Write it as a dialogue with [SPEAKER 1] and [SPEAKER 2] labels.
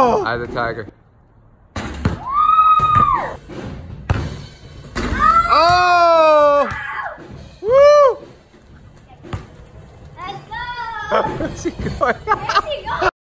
[SPEAKER 1] Oh!
[SPEAKER 2] Eye of the tiger. Oh! Woo!
[SPEAKER 3] Let's go!
[SPEAKER 2] Where's he going?
[SPEAKER 3] Where's he going?